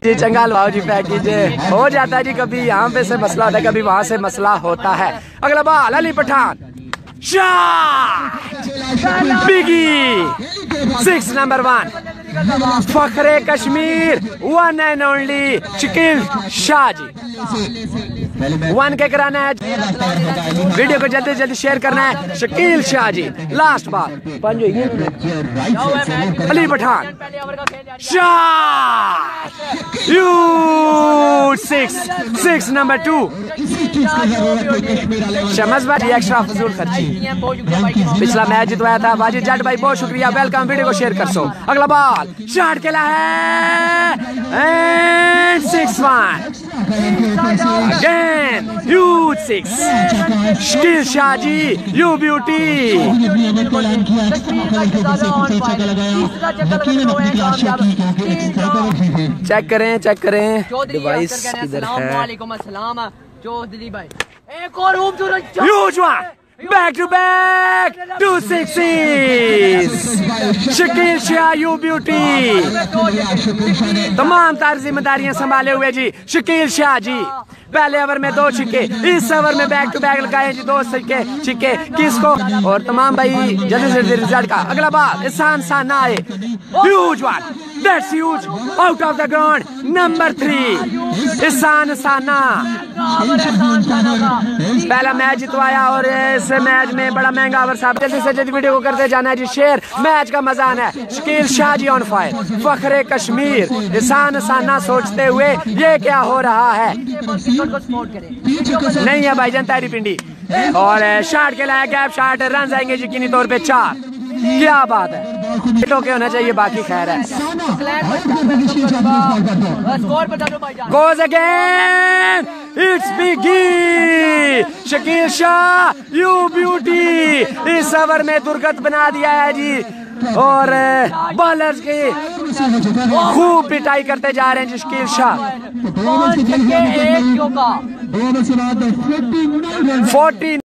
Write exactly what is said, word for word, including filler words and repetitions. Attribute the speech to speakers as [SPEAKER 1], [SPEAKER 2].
[SPEAKER 1] जी चंगा लवाओ जी पैकेज हो जाता है जी, कभी यहाँ पे से मसला होता है, कभी वहाँ से मसला होता है। अगला ball Ali Pathan, biggie six number one, Fakhre Kashmir one and only Shakeel Shah ji. One के कराना है, वीडियो को जल्दी जल्दी शेयर करना है। Shakeel Shah ji last ball, Ali Pathan Shah you six six number two. Shams भाई एक्स्ट्रा फजूल खर्ची, पिछला मैच जितवाया था वाजिद जट भाई, बहुत शुक्रिया, वेलकम। वीडियो को शेयर कर सो। अगला बॉल शॉट खेला है and six one again huge six. Shakeel Shah ji you beauty. Check करें चेक करें डिवाइस किधर है। एक और huge one, back to back two sixes. Shakeel Shah you beauty, तमाम तार जिम्मेदारियां संभाले हुए जी शकील शाह जी। पहले ओवर में दो छिक्के, इस ओवर में बैक टू बैक लगाए जी दो छिक्के छिक्के किसको, और तमाम भाई जल्दी से जल्दी रिजल्ट का। अगला बॉल एहसान साना आए, huge one, that's huge, out of the ground number three Ehsan Sana. पहला मैच जितवाया और इस मैच में बड़ा महंगा ओवर साहब। जल्दी से जल्दी वीडियो को करते जाना है जी शेयर, मैच का मजा आना है। शकील शाह जी ऑन फायर, फखरे कश्मीर एहसान साना सोचते हुए ये क्या हो रहा है, नहीं है भाईजान तारी पिंडी। और शॉट के लाया गैप शॉट, रन आएंगे यकीनी तौर पे चार। क्या बात है, के होना चाहिए, बाकी खैर है। Goes again it's biggie. Shakeel Shah you beauty इस ओवर में दुर्गत बना दिया है जी, और बॉलर्स की खूब पिटाई करते जा रहे हैं जी शकील शाह। फोर्टीन